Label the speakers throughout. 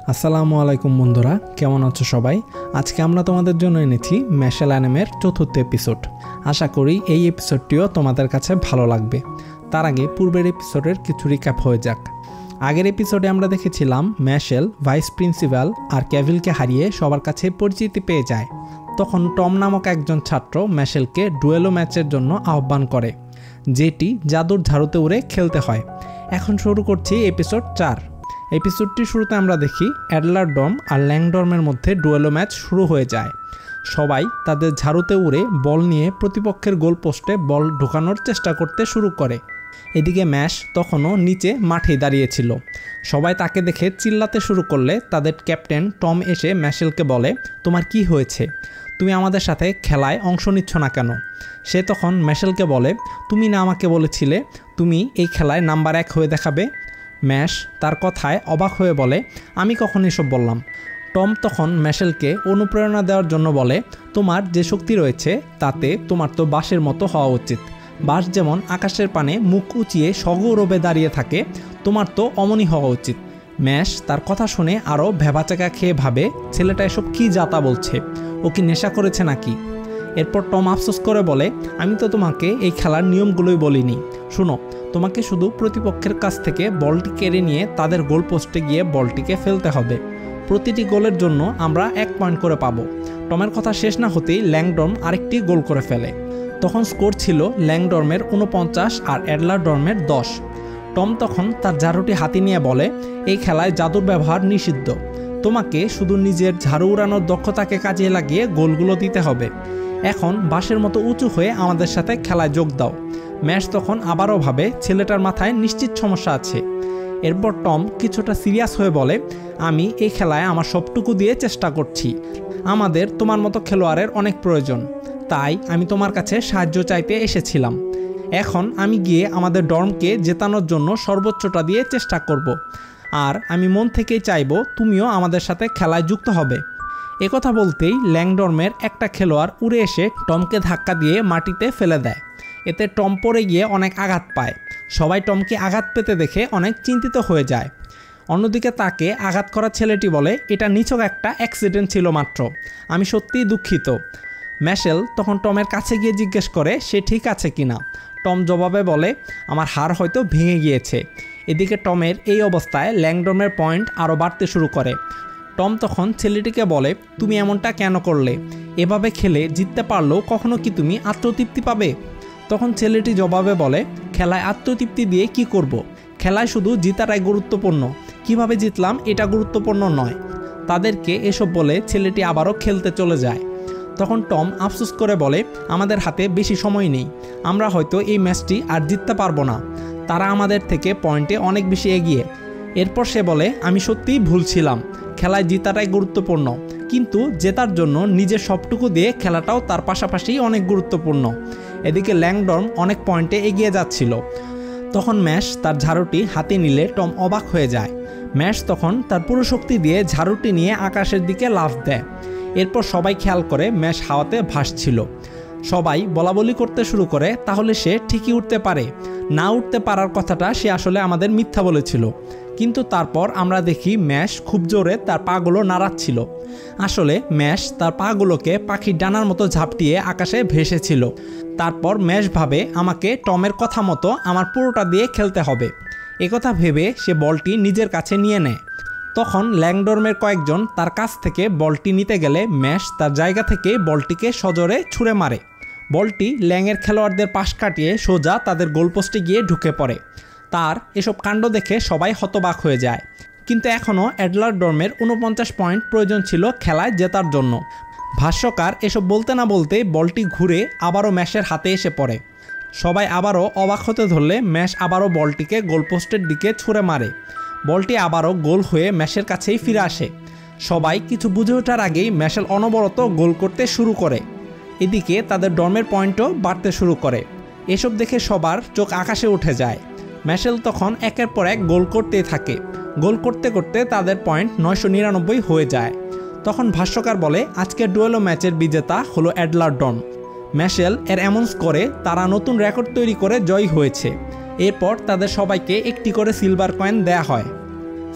Speaker 1: আসসালামু আলাইকুম বন্ধুরা, কেমন আছো সবাই? আজকে আমরা তোমাদের জন্য এনেছি ম্যাশেল অ্যানিমের চতুর্থ এপিসোড। আশা করি এই এপিসোডটিও তোমাদের কাছে ভালো লাগবে। তার আগে পূর্বের এপিসোডের কিছু রিক্যাপ হয়ে যাক। আগের এপিসোডে আমরা দেখেছিলাম ম্যাশেল ভাইস প্রিন্সিপাল আর ক্যাভিলকে হারিয়ে সবার কাছে পরিচিতি পেয়ে যায়। তখন টম নামক একজন ছাত্র ম্যাশেলকে ডুয়েলো ম্যাচের জন্য আহ্বান করে, যেটি জাদুর ঝাড়ুতে উড়ে খেলতে হয়। এখন শুরু করছি এপিসোড 4। এপিসোডটির শুরুতে আমরা দেখি অ্যাডলার ডর্ম আর ল্যাংডর্মের মধ্যে ডুয়েলো ম্যাচ শুরু হয়ে যায়। সবাই তাদের ঝাড়ুতে উড়ে বল নিয়ে প্রতিপক্ষের গোল পোস্টে বল ঢোকানোর চেষ্টা করতে শুরু করে। এদিকে ম্যাশ তখনও নিচে মাঠে দাঁড়িয়েছিল। সবাই তাকে দেখে চিল্লাতে শুরু করলে তাদের ক্যাপ্টেন টম এসে ম্যাশেলকে বলে, তোমার কি হয়েছে? তুমি আমাদের সাথে খেলায় অংশ নিচ্ছ না কেন? সে তখন ম্যাশেলকে বলে, তুমি না আমাকে বলেছিলে তুমি এই খেলায় নাম্বার 1 হয়ে দেখাবে? ম্যাশ তার কথায় অবাক হয়ে বলে, আমি কখন এসব বললাম? টম তখন ম্যাশেলকে অনুপ্রেরণা দেওয়ার জন্য বলে, তোমার যে শক্তি রয়েছে তাতে তোমার তো বাঁশের মতো হওয়া উচিত। বাঁশ যেমন আকাশের পানে মুখ উঁচিয়ে সগৌরবে দাঁড়িয়ে থাকে, তোমার তো অমনি হওয়া উচিত। ম্যাশ তার কথা শুনে আরও ভ্যাবাচাকা খেয়ে ভাবে, ছেলেটা এসব কী যাতা বলছে, ও কি নেশা করেছে নাকি? এরপর টম আফসোস করে বলে, আমি তো তোমাকে এই খেলার নিয়মগুলোই বলিনি। শুনো, তোমাকে শুধু প্রতিপক্ষের কাছ থেকে বলটি কেড়ে নিয়ে তাদের গোল পোস্টে গিয়ে বলটিকে ফেলতে হবে। প্রতিটি গোলের জন্য আমরা 1 পয়েন্ট করে পাবো। টমের কথা শেষ না হতেই ল্যাংডর্ম আরেকটি গোল করে ফেলে। তখন স্কোর ছিল ল্যাংডর্মের 49 আর অ্যাডলার ডর্মের 10। টম তখন তার ঝাড়ুটি হাতে নিয়ে বলে, এই খেলায় জাদুর ব্যবহার নিষিদ্ধ। তোমাকে শুধু নিজের ঝাড়ু উড়ানোর দক্ষতাকে কাজে লাগিয়ে গোলগুলো দিতে হবে। এখন বাঁশের মতো উঁচু হয়ে আমাদের সাথে খেলায় যোগ দাও। ম্যাশ তখন আবারও ভাবে ছেলেটার মাথায় নিশ্চিত সমস্যা আছে। এরপর টম কিছুটা সিরিয়াস হয়ে বলে, আমি এই খেলায় আমার সবটুকু দিয়ে চেষ্টা করছি। আমাদের তোমার মতো খেলোয়াড়ের অনেক প্রয়োজন, তাই আমি তোমার কাছে সাহায্য চাইতে এসেছিলাম। এখন আমি গিয়ে আমাদের ডর্মকে জেতানোর জন্য সর্বোচ্চটা দিয়ে চেষ্টা করব। আর আমি মন থেকেই চাইব তুমিও আমাদের সাথে খেলায় যুক্ত হবে। একথা বলতেই ল্যাংডর্মের একটা খেলোয়াড় উড়ে এসে টমকে ধাক্কা দিয়ে মাটিতে ফেলে দেয়। এতে টম পড়ে গিয়ে অনেক আঘাত পায়। সবাই টমকে আঘাত পেতে দেখে অনেক চিন্তিত হয়ে যায়। অন্যদিকে তাকে আঘাত করা ছেলেটি বলে, এটা নিছক একটা অ্যাক্সিডেন্ট ছিল মাত্র, আমি সত্যিই দুঃখিত। ম্যাশেল তখন টমের কাছে গিয়ে জিজ্ঞেস করে সে ঠিক আছে কিনা। টম জবাবে বলে, আমার হাড় হয়তো ভেঙে গিয়েছে। এদিকে টমের এই অবস্থায় ল্যাংডর্মের পয়েন্ট আরও বাড়তে শুরু করে। টম তখন ছেলেটিকে বলে, তুমি এমনটা কেন করলে? এভাবে খেলে জিততে পারলেও কখনো কি তুমি আত্মতৃপ্তি পাবে? তখন ছেলেটি জবাবে বলে, খেলায় আত্মতৃপ্তি দিয়ে কি করব? খেলায় শুধু জিতাটাই গুরুত্বপূর্ণ, কিভাবে জিতলাম এটা গুরুত্বপূর্ণ নয়। তাদেরকে এসব বলে ছেলেটি আবারও খেলতে চলে যায়। তখন টম আফসোস করে বলে, আমাদের হাতে বেশি সময় নেই, আমরা হয়তো এই ম্যাচটি আর জিততে পারবো না। তারা আমাদের থেকে পয়েন্টে অনেক বেশি এগিয়ে। এরপর সে বলে, আমি সত্যিই ভুল ছিলাম, খেলায় জিতাটাই গুরুত্বপূর্ণ, কিন্তু জেতার জন্য নিজের সবটুকু দিয়ে খেলাটাও তার পাশাপাশি অনেক গুরুত্বপূর্ণ। এদিকে ল্যাংডর্ম অনেক পয়েন্টে এগিয়ে যাচ্ছিল। তখন ম্যাশ তার ঝাড়ুটি হাতে নিলে টম অবাক হয়ে যায়। ম্যাশ তখন তার পুরো শক্তি দিয়ে ঝাড়ুটি নিয়ে আকাশের দিকে লাফ দেয়। এরপর সবাই খেয়াল করে ম্যাশ হাওয়াতে ভাসছিল। সবাই বলাবলি করতে শুরু করে, তাহলে সে ঠিকই উঠতে পারে, না উঠতে পারার কথাটা সে আসলে আমাদের মিথ্যা বলেছিল। কিন্তু তারপর আমরা দেখি ম্যাশ খুব জোরে তার পাগুলো নাড়াচ্ছিল। আসলে ম্যাশ তার পাগুলোকে পাখির ডানার মতো ঝাপটিয়ে আকাশে ভেসেছিল। তারপর ম্যাশ ভাবে, আমাকে টমের কথা মতো আমার পুরোটা দিয়ে খেলতে হবে। একথা ভেবে সে বলটি নিজের কাছে নিয়ে নেয়। তখন ল্যাংডর্মের কয়েকজন তার কাছ থেকে বলটি নিতে গেলে ম্যাশ তার জায়গা থেকে বলটিকে সজোরে ছুঁড়ে মারে। বলটি ল্যাংয়ের খেলোয়াড়দের পাশ কাটিয়ে সোজা তাদের গোলপোস্টে গিয়ে ঢুকে পড়ে। তার এসব কাণ্ড দেখে সবাই হতবাক হয়ে যায়। কিন্তু এখনও অ্যাডলার ডর্মের 49 পয়েন্ট প্রয়োজন ছিল খেলায় জেতার জন্য। ভাষ্যকার এসব বলতে না বলতে বলটি ঘুরে আবারও ম্যাশের হাতে এসে পড়ে। সবাই আবারও অবাক হতে ধরলে ম্যাশ আবারও বলটিকে গোলপোস্টের দিকে ছুঁড়ে মারে। বলটি আবারও গোল হয়ে ম্যাশের কাছেই ফিরে আসে। সবাই কিছু বুঝে ওঠার আগেই ম্যাশেল অনবরত গোল করতে শুরু করে। এদিকে তাদের ডর্মের পয়েন্টও বাড়তে শুরু করে। এসব দেখে সবার চোখ আকাশে উঠে যায়। ম্যাশেল তখন একের পর এক গোল করতেই থাকে। গোল করতে করতে তাদের পয়েন্ট 999 হয়ে যায়। তখন ভাষ্যকার বলে, আজকের ডুয়েলো ম্যাচের বিজেতা হলো অ্যাডলার ডর্ম। ম্যাশেল এর এমন স্কোরে তারা নতুন রেকর্ড তৈরি করে জয়ী হয়েছে। এরপর তাদের সবাইকে একটি করে সিলভার কয়েন দেয়া হয়।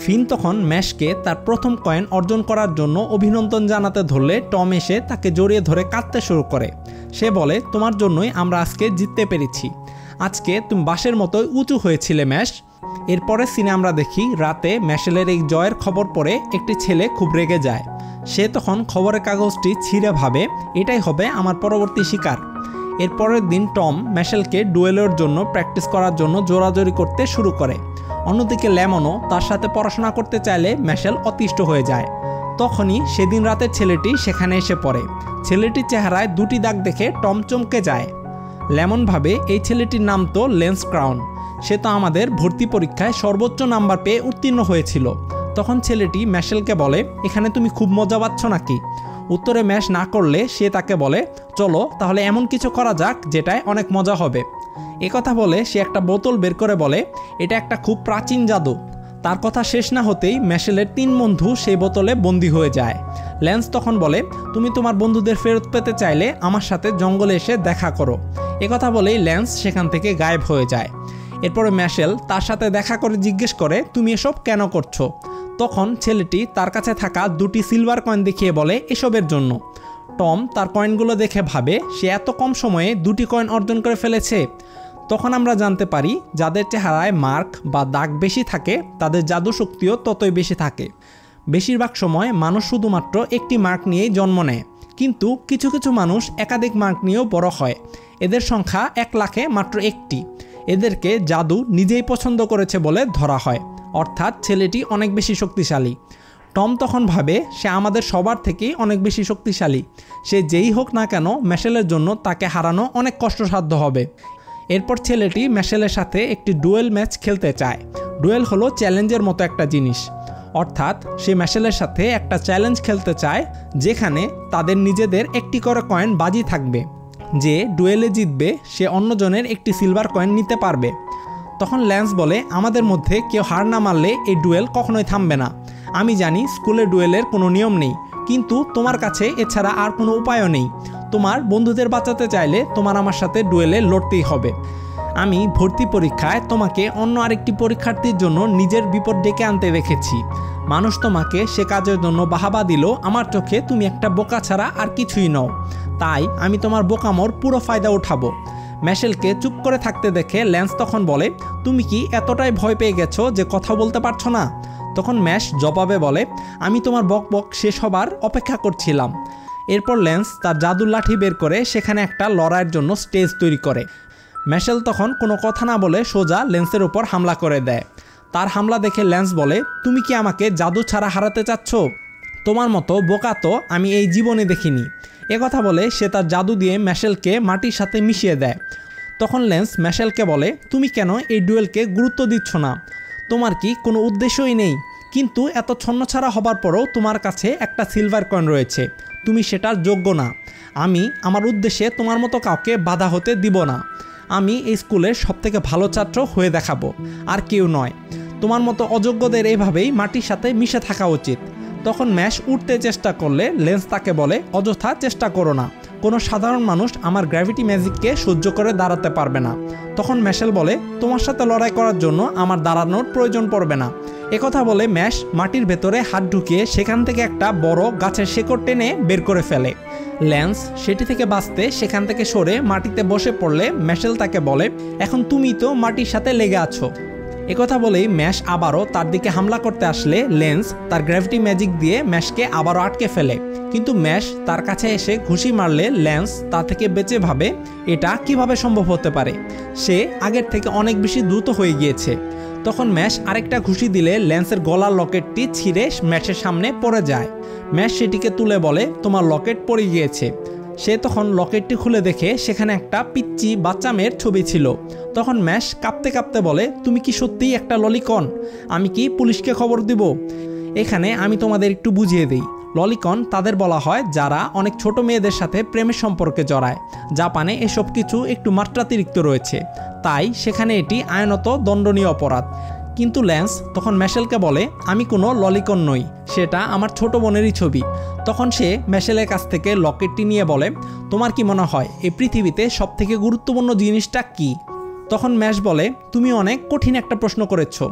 Speaker 1: ফিন তখন ম্যাশকে তার প্রথম কয়েন অর্জন করার জন্য অভিনন্দন জানাতে ধরলে টম এসে তাকে জড়িয়ে ধরে কাঁদতে শুরু করে। সে বলে, তোমার জন্যই আমরা আজকে জিততে পেরেছি। আজকে তুমি বাঁশের মতোই উঁচু হয়েছিলে ম্যাশ। এরপরে সিনে আমরা দেখি রাতে ম্যাশেলের এই জয়ের খবর পড়ে একটি ছেলে খুব রেগে যায়। সে তখন খবরের কাগজটি ছিঁড়ে ভাবে, এটাই হবে আমার পরবর্তী শিকার। এরপরের দিন টম ম্যাশেলকে ডুয়েলের জন্য প্র্যাকটিস করার জন্য জোরাজোরি করতে শুরু করে। অন্যদিকে লেমনও তার সাথে পড়াশোনা করতে চাইলে ম্যাশেল অতিষ্ঠ হয়ে যায়। তখনই সেদিন রাতের ছেলেটি সেখানে এসে পড়ে। ছেলেটির চেহারায় দুটি দাগ দেখে টম চমকে যায়। লেমন ভাবে, এই ছেলেটির নাম তো লেন্স ক্রাউন, সে তো আমাদের ভর্তি পরীক্ষায় সর্বোচ্চ নাম্বার পেয়ে উত্তীর্ণ হয়েছিল। তখন ছেলেটি ম্যাশেলকে বলে, এখানে তুমি খুব মজা পাচ্ছ নাকি? উত্তরে ম্যাশ না করলে সে তাকে বলে, চলো তাহলে এমন কিছু করা যাক যেটায় অনেক মজা হবে। একথা বলে সে একটা বোতল বের করে বলে, এটা একটা খুব প্রাচীন জাদু। তার কথা শেষ না হতেই ম্যাশেলের 3 বন্ধু সেই বোতলে বন্দী হয়ে যায়। ল্যান্স তখন বলে, তুমি তোমার বন্ধুদের ফেরত পেতে চাইলে আমার সাথে জঙ্গলে এসে দেখা করো। একথা বলেই ল্যান্স সেখান থেকে গায়েব হয়ে যায়। এরপরে ম্যাশেল তার সাথে দেখা করে জিজ্ঞেস করে, তুমি এসব কেন করছো? তখন ছেলেটি তার কাছে থাকা 2টি সিলভার কয়েন দেখিয়ে বলে, এসবের জন্য। টম তার কয়েনগুলো দেখে ভাবে, সে এত কম সময়ে 2টি কয়েন অর্জন করে ফেলেছে। তখন আমরা জানতে পারি, যাদের চেহারায় মার্ক বা দাগ বেশি থাকে তাদের জাদু শক্তিও ততই বেশি থাকে। বেশিরভাগ সময় মানুষ শুধুমাত্র একটি মার্ক নিয়েই জন্ম নেয়, কিন্তু কিছু কিছু মানুষ একাধিক মার্ক নিয়েও বড় হয়। এদের সংখ্যা 1 লাখে মাত্র 1টি। এদেরকে জাদু নিজেই পছন্দ করেছে বলে ধরা হয়, অর্থাৎ ছেলেটি অনেক বেশি শক্তিশালী। টম তখন ভাবে, সে আমাদের সবার থেকেই অনেক বেশি শক্তিশালী। সে যেই হোক না কেন ম্যাশেলের জন্য তাকে হারানো অনেক কষ্টসাধ্য হবে। এরপর ছেলেটি ম্যাশেলের সাথে একটি ডুয়েল ম্যাচ খেলতে চায়। ডুয়েল হলো চ্যালেঞ্জের মতো একটা জিনিস, অর্থাৎ সে ম্যাশেলের সাথে একটা চ্যালেঞ্জ খেলতে চায় যেখানে তাদের নিজেদের একটি করে কয়েন বাজি থাকবে। যে ডুয়েলে জিতবে সে অন্যজনের একটি সিলভার কয়েন নিতে পারবে। তখন ল্যান্স বলে, আমাদের মধ্যে কেউ হার না মানলে এই ডুয়েল কখনোই থামবে না। আমি জানি স্কুলে ডুয়েলের কোনো নিয়ম নেই, কিন্তু তোমার কাছে এছাড়া আর কোনো উপায়ও নেই। তোমার বন্ধুদের বাঁচাতে চাইলে তোমার আমার সাথে ডুয়েলে লড়তেই হবে। আমি ভর্তি পরীক্ষায় তোমাকে অন্য আরেকটি পরীক্ষার্থীর জন্য নিজের বিপদ ডেকে আনতে দেখেছি। মানুষ তোমাকে সে কাজের জন্য বাহাবা দিল, আমার চোখে তুমি একটা বোকা ছাড়া আর কিছুই নও। তাই আমি তোমার বোকামোর পুরো ফায়দা উঠাবো। ম্যাশেলকে চুপ করে থাকতে দেখে ল্যান্স তখন বলে, তুমি কি এতটাই ভয় পেয়ে গেছো যে কথা বলতে পারছো না? তখন ম্যাশ জবাবে বলে, আমি তোমার বকবক শেষ হবার অপেক্ষা করছিলাম। এরপর ল্যান্স তার জাদুর লাঠি বের করে সেখানে একটা লড়াইয়ের জন্য স্টেজ তৈরি করে। ম্যাশেল তখন কোনো কথা না বলে সোজা ল্যান্সের উপর হামলা করে দেয়। তার হামলা দেখে ল্যান্স বলে, তুমি কি আমাকে জাদু ছাড়া হারাতে চাচ্ছ? তোমার মতো বোকা তো আমি এই জীবনে দেখিনি। একথা বলে সে তার জাদু দিয়ে ম্যাশেলকে মাটির সাথে মিশিয়ে দেয়। তখন ল্যান্স ম্যাশেলকে বলে, তুমি কেন এই ডুয়েলকে গুরুত্ব দিচ্ছ না? তোমার কি কোনো উদ্দেশ্যই নেই? কিন্তু এত ছন্নছাড়া হবার পরও তোমার কাছে একটা সিলভার কয়েন রয়েছে, তুমি সেটার যোগ্য না। আমি আমার উদ্দেশ্যে তোমার মতো কাউকে বাধা হতে দিব না। আমি এই স্কুলের সবথেকে ভালো ছাত্র হয়ে দেখাবো, আর কেউ নয়। তোমার মতো অযোগ্যদের এইভাবেই মাটির সাথে মিশে থাকা উচিত। তখন ম্যাশ উঠতে চেষ্টা করলে লেন্স তাকে বলে, অযথা চেষ্টা করো না। কোনো সাধারণ মানুষ আমার গ্র্যাভিটি ম্যাজিককে সহ্য করে দাঁড়াতে পারবে না। তখন ম্যাশেল বলে, তোমার সাথে লড়াই করার জন্য আমার দাঁড়ানোর প্রয়োজন পড়বে না। একথা বলে ম্যাশ মাটির ভেতরে হাত ঢুকিয়ে সেখান থেকে একটা বড় গাছের শেকড় টেনে বের করে ফেলে। ল্যান্স সেটি থেকে বাঁচতে সেখান থেকে সরে মাটিতে বসে পড়লে ম্যাশেল তাকে বলে, এখন তুমি তো মাটির সাথে লেগে আছো। একথা বলেই ম্যাশ আবারও তার দিকে হামলা করতে আসলে লেন্স তার গ্র্যাভিটি ম্যাজিক দিয়ে ম্যাশকে আবারও আটকে ফেলে। কিন্তু ম্যাশ তার কাছে এসে ঘুষি মারলে ল্যান্স তা থেকে বেঁচে ভাবে, এটা কিভাবে সম্ভব হতে পারে? সে আগের থেকে অনেক বেশি দ্রুত হয়ে গিয়েছে। তখন ম্যাশ আরেকটা ঘুষি দিলে ল্যান্সের গলার লকেটটি ছিঁড়ে ম্যাশের সামনে পড়ে যায়। ম্যাশ সেটিকে তুলে বলে, তোমার লকেট পড়ে গিয়েছে। সে তখন লকেটটি খুলে দেখে সেখানে একটা পিচ্চি বাচ্চা মেয়ের ছবি ছিল। তখন ম্যাশ কাঁপতে কাঁপতে বলে, তুমি কি সত্যিই একটা ললিকন? আমি কি পুলিশকে খবর দিব? এখানে আমি তোমাদের একটু বুঝিয়ে দিই, ললিকন তাদের বলা হয় যারা অনেক ছোট মেয়েদের সাথে প্রেমের সম্পর্কে জড়ায়। জাপানে এসব কিছু একটু মাত্রাতিরিক্ত রয়েছে, তাই সেখানে এটি আইনত দণ্ডনীয় অপরাধ। কিন্তু ল্যান্স তখন ম্যাশেলকে বলে, আমি কোনো ললিকন নই, সেটা আমার ছোট বোনেরই ছবি। তখন সে ম্যাশেলের কাছ থেকে লকেটটি নিয়ে বলে, তোমার কি মনে হয় এই পৃথিবীতে সবথেকে গুরুত্বপূর্ণ জিনিসটা কি? তখন ম্যাশ বলে, তুমি অনেক কঠিন একটা প্রশ্ন করেছো।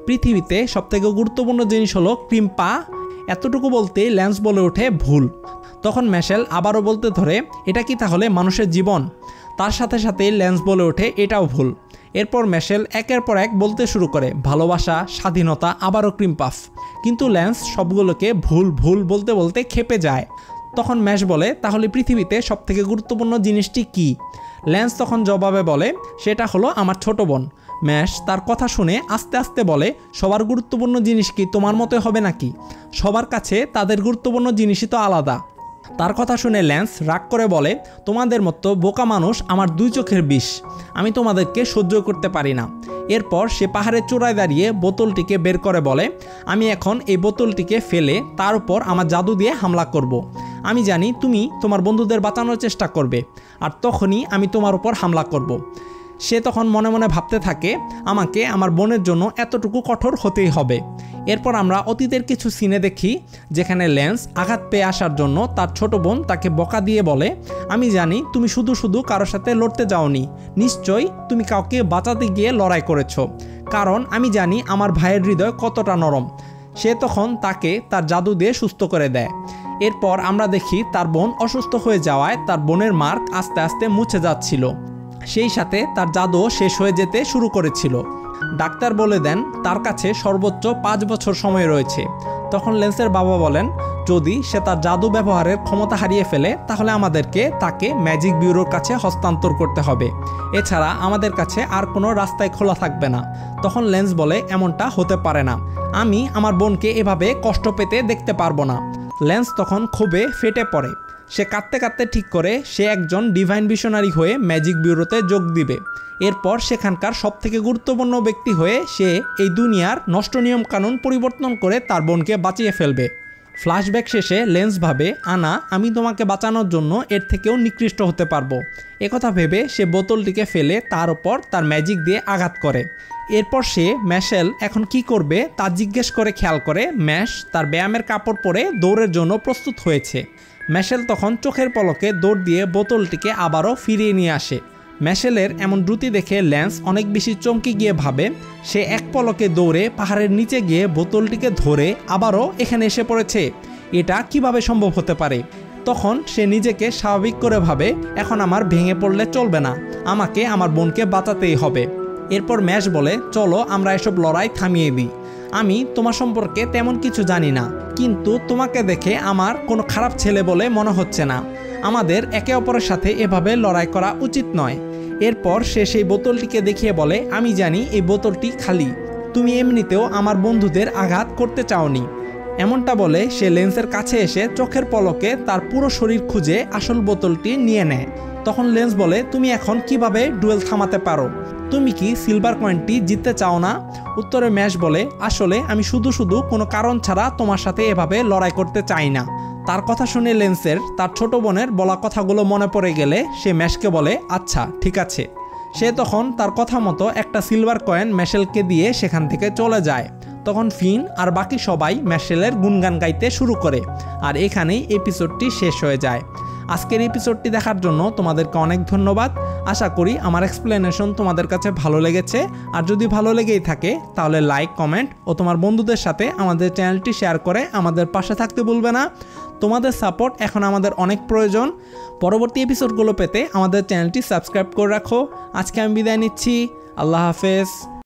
Speaker 1: পৃথিবীতে সবথেকে গুরুত্বপূর্ণ জিনিস হলো ক্রিম পা। এতটুকু বলতেই ল্যান্স বলে ওঠে ভুল। তখন ম্যাশেল আবারও বলতে ধরে এটা কি তাহলে মানুষের জীবন? তার সাথে সাথেই ল্যান্স বলে ওঠে এটাও ভুল। এরপর ম্যাশেল একের পর এক বলতে শুরু করে ভালোবাসা, স্বাধীনতা, আবারও ক্রিম পাফ। কিন্তু ল্যান্স সবগুলোকে ভুল ভুল বলতে বলতে ক্ষেপে যায়। তখন ম্যাশ বলে তাহলে পৃথিবীতে সবথেকে গুরুত্বপূর্ণ জিনিসটি কি? ল্যান্স তখন জবাবে বলে সেটা হলো আমার ছোট বোন। ম্যাশ তার কথা শুনে আস্তে আস্তে বলে সবার গুরুত্বপূর্ণ জিনিস কি তোমার মতো হবে নাকি? সবার কাছে তাদের গুরুত্বপূর্ণ জিনিসই তো আলাদা। তার কথা শুনে ল্যান্স রাগ করে বলে তোমাদের মতো বোকা মানুষ আমার দুই চোখের বিষ, আমি তোমাদেরকে সহ্য করতে পারি না। এরপর সে পাহাড়ের চূড়ায় দাঁড়িয়ে বোতলটিকে বের করে বলে আমি এখন এই বোতলটিকে ফেলে তার উপর আমার জাদু দিয়ে হামলা করব। আমি জানি তুমি তোমার বন্ধুদের বাঁচানোর চেষ্টা করবে, আর তখনই আমি তোমার উপর হামলা করব। সে তখন মনে মনে ভাবতে থাকে আমাকে আমার বোনের জন্য এতটুকু কঠোর হতেই হবে। এরপর আমরা অতীতের কিছু সিনে দেখি যেখানে ল্যান্স আঘাত পেয়ে আসার জন্য তার ছোট বোন তাকে বকা দিয়ে বলে আমি জানি তুমি শুধু শুধু কারোর সাথে লড়তে যাওনি, নিশ্চয়ই তুমি কাউকে বাঁচাতে গিয়ে লড়াই করেছো, কারণ আমি জানি আমার ভাইয়ের হৃদয় কতটা নরম। সে তখন তাকে তার জাদু দিয়ে সুস্থ করে দেয়। এরপর আমরা দেখি তার বোন অসুস্থ হয়ে যাওয়ায় তার বোনের মার্ক আস্তে আস্তে মুছে যাচ্ছিল, সেই সাথে তার জাদু শেষ হয়ে যেতে শুরু করেছিল। ডাক্তার বলে দেন তার কাছে সর্বোচ্চ 5 বছর সময় রয়েছে। তখন ল্যান্সের বাবা বলেন যদি সে তার জাদু ব্যবহারের ক্ষমতা হারিয়ে ফেলে তাহলে আমাদেরকে তাকে ম্যাজিক ব্যুরোর কাছে হস্তান্তর করতে হবে, এছাড়া আমাদের কাছে আর কোনো রাস্তায় খোলা থাকবে না। তখন ল্যান্স বলে এমনটা হতে পারে না, আমি আমার বোনকে এভাবে কষ্ট পেতে দেখতে পারবো না। ল্যান্স তখন ক্ষোভে ফেটে পড়ে। সে কাঁদতে কাঁদতে ঠিক করে সে একজন ডিভাইন ভিশনারি হয়ে ম্যাজিক ব্যুরোতে যোগ দিবে। এরপর সেখানকার সবথেকে গুরুত্বপূর্ণ ব্যক্তি হয়ে সে এই দুনিয়ার নষ্ট নিয়মকানুন পরিবর্তন করে তার বোনকে বাঁচিয়ে ফেলবে। ফ্ল্যাশব্যাক শেষে লেন্স ভাবে আনা আমি তোমাকে বাঁচানোর জন্য এর থেকেও নিকৃষ্ট হতে পারবো। একথা ভেবে সে বোতলটিকে ফেলে তার উপর তার ম্যাজিক দিয়ে আঘাত করে। এরপর সে ম্যাশেল এখন কি করবে তা জিজ্ঞেস করে খেয়াল করে ম্যাশ তার ব্যায়ামের কাপড় পরে দৌড়ের জন্য প্রস্তুত হয়েছে। ম্যাশেল তখন চোখের পলকে দৌড় দিয়ে বোতলটিকে আবারও ফিরিয়ে নিয়ে আসে। ম্যাশেলের এমন দ্রুতি দেখে ল্যান্স অনেক বেশি চমকে গিয়ে ভাবে সে এক পলকে দৌড়ে পাহাড়ের নিচে গিয়ে বোতলটিকে ধরে আবারও এখানে এসে পড়েছে, এটা কিভাবে সম্ভব হতে পারে। তখন সে নিজেকে স্বাভাবিক করে ভাবে এখন আমার ভেঙে পড়লে চলবে না, আমাকে আমার বোনকে বাঁচাতেই হবে। এরপর ম্যাশ বলে চলো আমরা এসব লড়াই থামিয়ে দিই, আমি তোমার সম্পর্কে তেমন কিছু জানি না, কিন্তু তোমাকে দেখে আমার কোনো খারাপ ছেলে বলে মনে হচ্ছে না, আমাদের একে অপরের সাথে এভাবে লড়াই করা উচিত নয়। এরপর সে সেই বোতলটিকে দেখিয়ে বলে আমি জানি এই বোতলটি খালি, তুমি এমনিতেও আমার বন্ধুদের আঘাত করতে চাওনি। এমনটা বলে সে লেন্সের কাছে এসে চোখের পলকে তার পুরো শরীর খুঁজে আসল বোতলটি নিয়ে নেয়। তখন লেন্স বলে তুমি এখন কিভাবে ডুয়েল থামাতে পারো, তুমি কি সিলভার কয়েনটি জিততে চাও না? উত্তরে ম্যাশ বলে আসলে আমি শুধু শুধু কোনো কারণ ছাড়া তোমার সাথে এভাবে লড়াই করতে চাই না। তার কথা শুনে লেন্সের তার ছোট বোনের বলা কথাগুলো মনে পড়ে গেলে সে ম্যাশকে বলে আচ্ছা ঠিক আছে। সে তখন তার কথা মতো একটা সিলভার কয়েন ম্যাশেলকে দিয়ে সেখান থেকে চলে যায়। তখন ফিন আর বাকি সবাই ম্যাশেলের গুণগান গাইতে শুরু করে, আর এখানেই এপিসোডটি শেষ হয়ে যায়। আজকের এপিসোডটি দেখার জন্য তোমাদেরকে অনেক ধন্যবাদ। আশা করি আমার এক্সপ্লেনেশন তোমাদের কাছে ভালো লেগেছে, আর যদি ভালো লেগেই থাকে তাহলে লাইক, কমেন্ট ও তোমার বন্ধুদের সাথে আমাদের চ্যানেলটি শেয়ার করে আমাদের পাশে থাকতে ভুলবে না। তোমাদের সাপোর্ট এখন আমাদের অনেক প্রয়োজন। পরবর্তী এপিসোডগুলো পেতে আমাদের চ্যানেলটি সাবস্ক্রাইব করে রাখো। আজকে আমি বিদায় নিচ্ছি, আল্লাহ হাফেজ।